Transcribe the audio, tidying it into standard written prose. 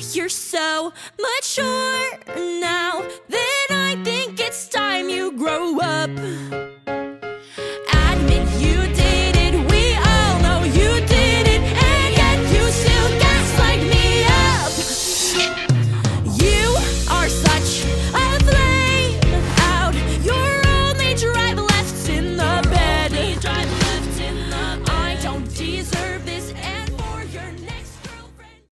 You're so mature now that I think it's time you grow up.